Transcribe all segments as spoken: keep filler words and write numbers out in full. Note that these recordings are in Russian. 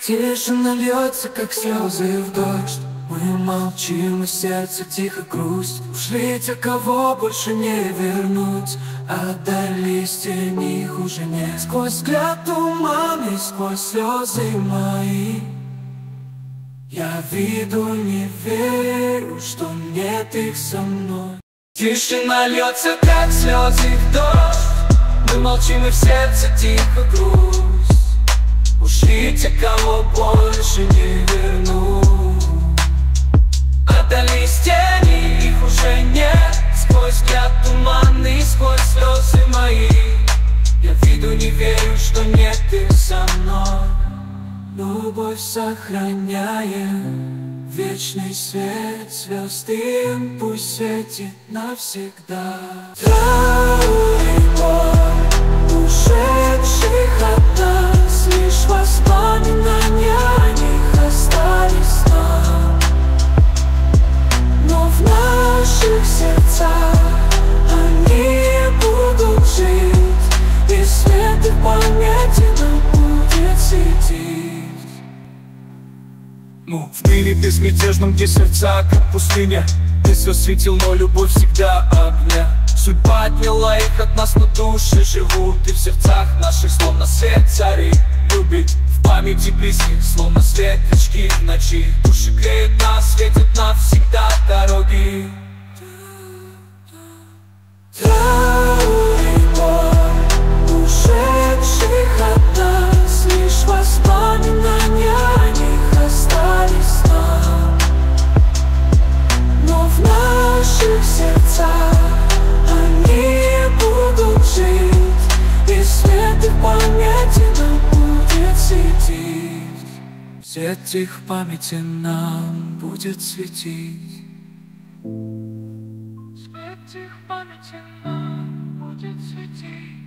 Тишина льется, как слезы в дождь. Мы молчим, и сердце тихо грусть. Ушли те, кого больше не вернуть, отдались тени, их уже нет. Сквозь взгляд туман и сквозь слезы мои я виду не верю, что нет их со мной. Тишина льется, как слезы в дождь. Мы молчим, и в сердце тихо грусть. Ушли те, кого больше не вернуть, отдались тени, их уже нет. Сквозь взгляд туманный, сквозь слезы мои я виду не верю, что нет их со мной. Любовь сохраняем, вечный свет звезд им пусть светит навсегда. Траур и боль ушедших от нас, лишь воспоминания о них остались нам. Но в наших сердцах они будут жить, и свет их памяти нам будет светить. Ну, в мире безмятежном, где сердца как пустыня, ты все светил, но любовь всегда огня. Судьба отняла их от нас, но души живут и в сердцах наших, словно свет цари любит. В памяти близких, словно светочки в ночи, души греют нас, светят навсегда дороги. Траур и боль ушедших от нас, лишь воспоминания о них остались нам. Но в наших сердцах они будут жить, и свет их памяти нам будет светить. Свет их памяти нам будет светить. Свет их памяти нам будет светить.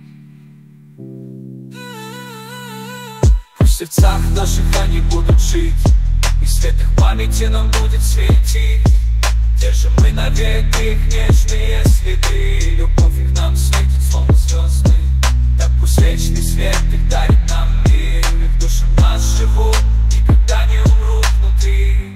Пусть в сердцах наших они будут жить, и свет их памяти нам будет светить. Держим мы навек их нежные следы, любовь их нам светит, словно звезды. Так пусть вечный свет их дарит нам мир, и в душе нас живут, никогда не умрут внутри.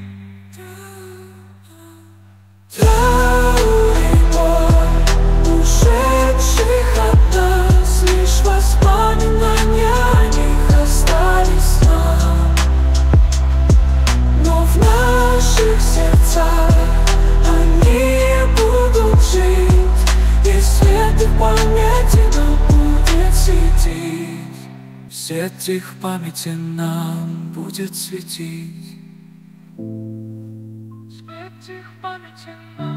Траур и боль ушедших от нас, лишь воспоминания о них остались нам. Но в наших сердцах они будут жить, и свет их памяти нам будет светить. Свет их памяти нам будет светить. Свет их памяти нам